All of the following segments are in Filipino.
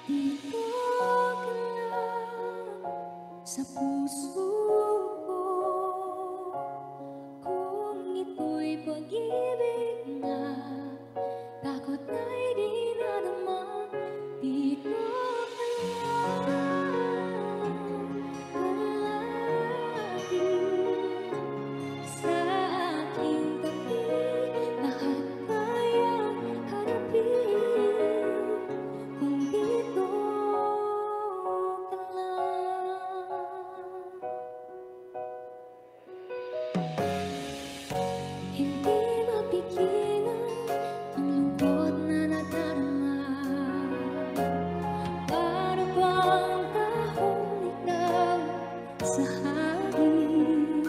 Dito ka lang sa puso ko, kung ito'y pag-ibig na takot ay di nadama. Dito ka lang palagi sa aking tabi, lahat kayang harapin kung dito ka lang. Hindi mapigilan ang lungkot na nadarama. Para bang tahong ikaw sa hangin.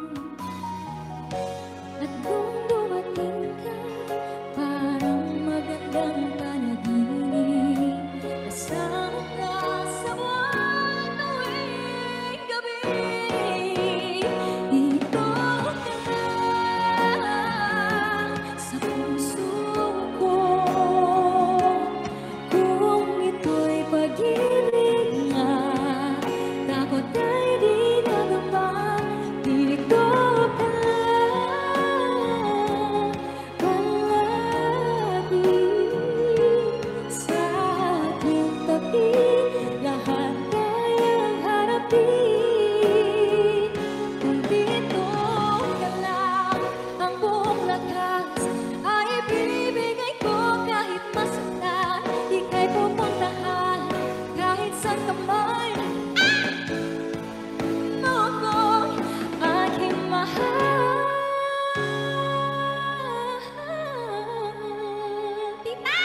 At kung dumating ka, parang magandang panaginip. Kasama ka sa buwan tuwing gabi. Dito ka lang sa puso ko, kung ito'y pag-ibig nga, takot ay di nadama. Dito ka lang palagi sa aking tabi, lahat kayang harapin kung dito ka lang. Ang buong lakas ay ibibigay ko kahit masaktan, ika'y pupuntahan kahit saan ka man. Ako'y aking mahal. Tita!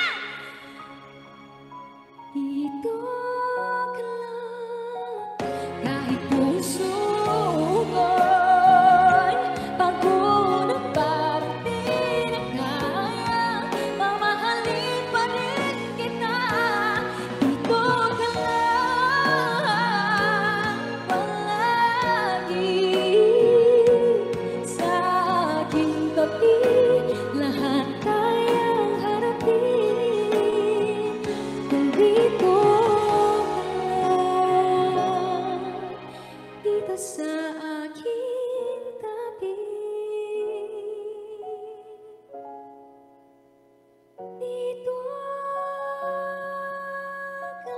Dito ka lang, kahit puso ko'y pagod at parang di na kaya, mamahalin pa rin kita. Dito ka lang palagi sa aking tabi, lahat kayang harapin kung dito ka lang, dito sa aking tabi. Dito ka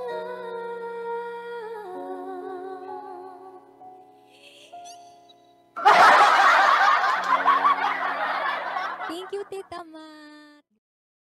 lang. Thank you, Tita Ma.